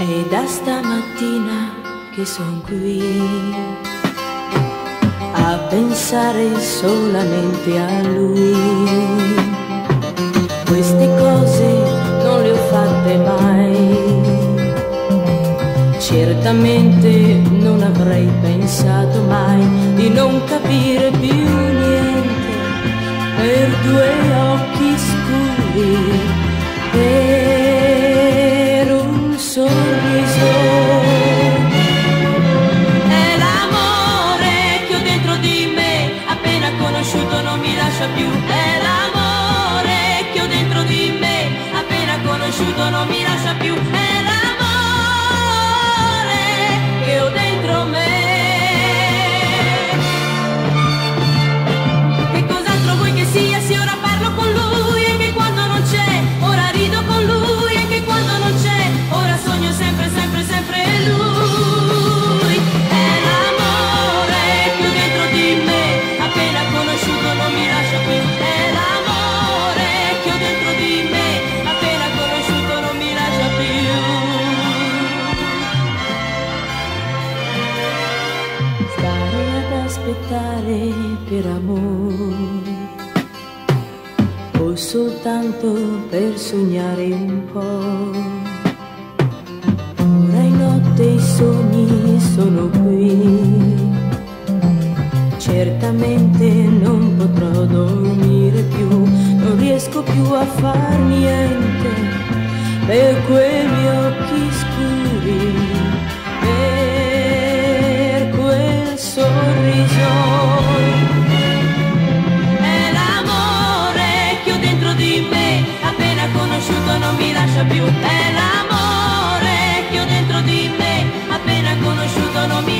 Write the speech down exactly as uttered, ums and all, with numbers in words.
È da stamattina che son qui a pensare solamente a lui. Queste cose non le ho fatte mai, certamente non avrei pensato mai di non capire più niente per due occhi scuri, per un sorriso. È l'amore che ho dentro di me, appena conosciuto non mi lascia più. È l'amore che ho dentro di me, appena conosciuto non mi lascia più. È l'amore che ho dentro me. Che cos'altro vuoi che sia se ora parlo con lui, e che quando non c'è ora rido con lui, e che quando non c'è ora sogno sempre, sempre, sempre lui. È l'amore che ho dentro di me, appena conosciuto non mi lascia più. È l'amore che ho dentro di me, appena conosciuto non mi lascia più. Stare ad aspettare per amore, o soltanto per sognare un po'. Ora in notte i sogni sono qui, certamente non potrò dormire più, non riesco più a far niente per quei miei occhi scuri, per quel sorriso. È l'amore che ho dentro di me, appena conosciuto non mi lascia più. È l'amore che ho dentro di me, appena conosciuto non mi